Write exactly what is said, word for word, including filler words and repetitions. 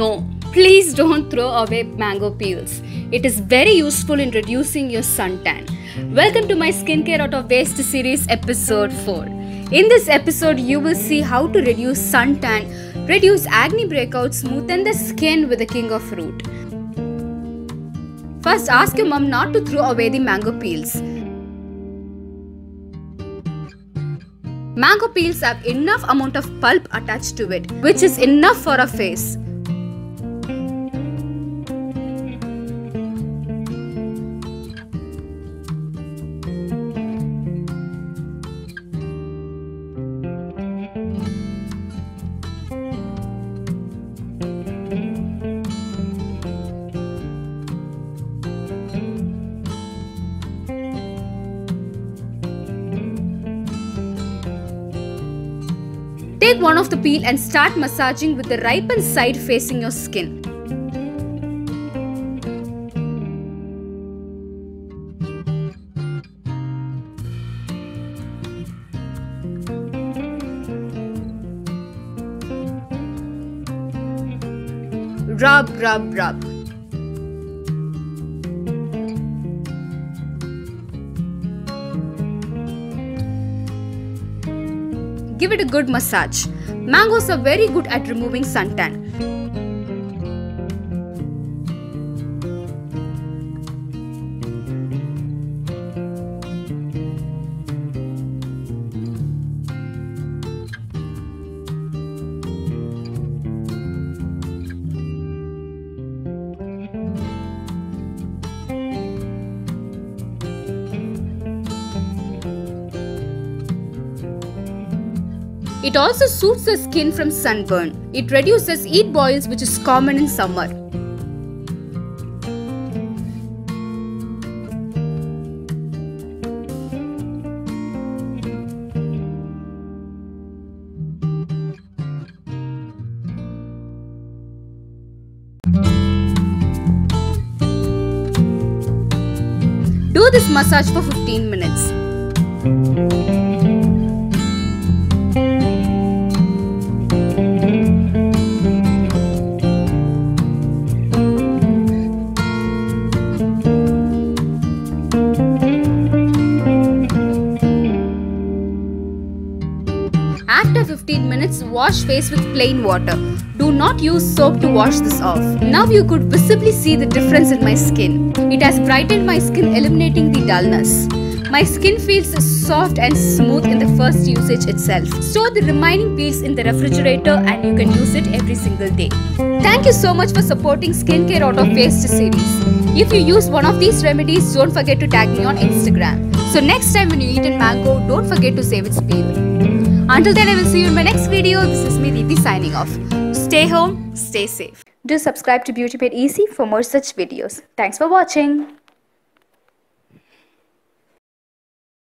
no, please don't throw away mango peels. It is very useful in reducing your suntan. Welcome to my Skincare Out of Waste series episode four. In this episode, you will see how to reduce suntan, reduce acne breakouts, smoothen the skin with the king of fruit. First, ask your mom not to throw away the mango peels. Mango peels have enough amount of pulp attached to it, which is enough for a face. Take one of the peel and start massaging with the ripened side facing your skin. Rub, rub, rub. Give it a good massage. Mangoes are very good at removing suntan. It also soothes the skin from sunburn. It reduces heat boils, which is common in summer. Do this massage for fifteen minutes. After fifteen minutes, wash face with plain water. Do not use soap to wash this off. Now you could visibly see the difference in my skin. It has brightened my skin, eliminating the dullness. My skin feels soft and smooth in the first usage itself. Store the remaining peels in the refrigerator and you can use it every single day. Thank you so much for supporting Skincare Out of Waste series. If you use one of these remedies, don't forget to tag me on Instagram. So next time when you eat a mango, don't forget to save its peel. Until then, I will see you in my next video. This is me, Deepthi, signing off. Stay home, stay safe. Do subscribe to Beauty Made Easy for more such videos. Thanks for watching.